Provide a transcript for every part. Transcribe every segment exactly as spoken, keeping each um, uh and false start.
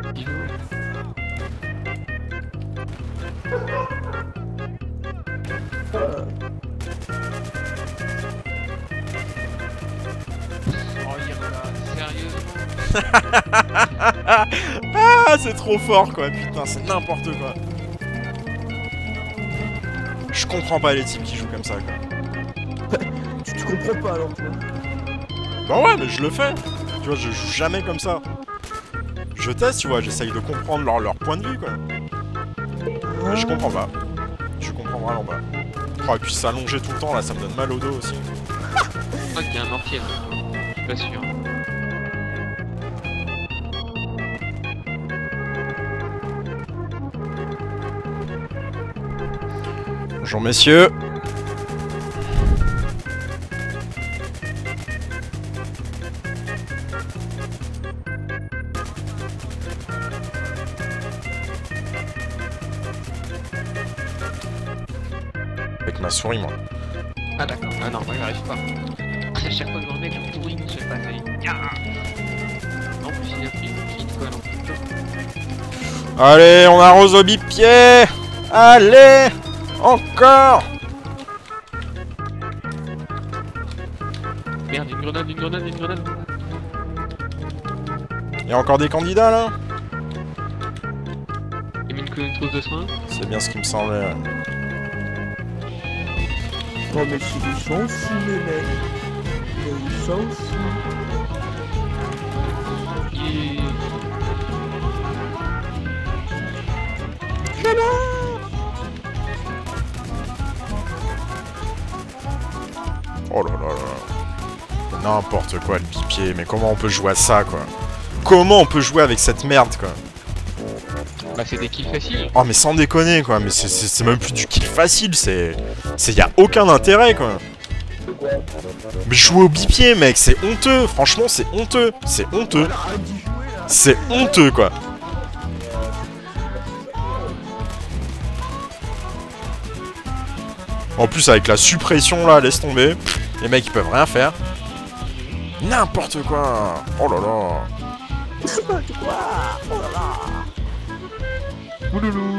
Oh, il regarde, sérieusement. Ah, c'est trop fort quoi, putain, c'est n'importe quoi. Je comprends pas les types qui jouent comme ça quoi. tu, tu comprends pas alors toi. Bah ouais, mais je le fais. Tu vois, je joue jamais comme ça. Je teste, tu vois, j'essaye de comprendre leur, leur point de vue quoi. Mais je comprends pas. Je comprends vraiment pas. Oh, et puis s'allonger tout le temps là, ça me donne mal au dos aussi. Je crois qu'il y a un mortier là. Je suis pas sûr. Bonjour messieurs. Avec ma souris moi. Ah d'accord, ah non, moi j'y arrive pas. À chaque fois que je remets le touring, je sais pas, ça y est. En plus il a pris une colle en plus. Allez, on arrose au bipied. Allez, encore. Merde, une grenade, une grenade, une grenade. Il y a encore des candidats là. Il met une, une trousse de soins. C'est bien ce qui me semblait. Oh mais c'est des sons fous les mecs. Mais ils sont fous. Il... Oh là là là. N'importe quoi le bipied, mais comment on peut jouer à ça quoi? Comment on peut jouer avec cette merde quoi? Bah c'est des kills faciles. Oh mais sans déconner quoi, mais c'est même plus du kill facile, c'est... C'est... Y a aucun intérêt quoi. Mais jouer au bipied mec, c'est honteux, franchement c'est honteux, c'est honteux. C'est honteux quoi. En plus avec la suppression là, laisse tomber, les mecs ils peuvent rien faire. N'importe quoi. Oh là là. N'importe quoi. Oh là là. Ouloulou.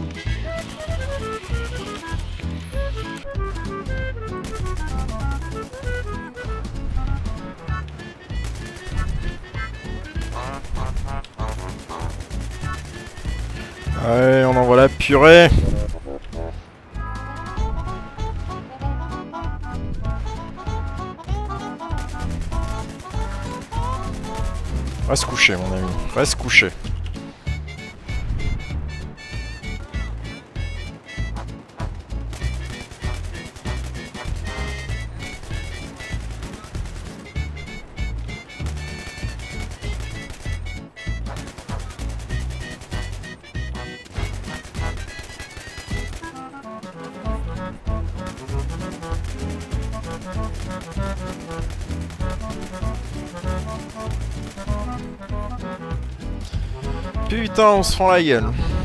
Allez, on envoie la purée. Reste couché mon ami, reste couché. Putain, on se fend la gueule.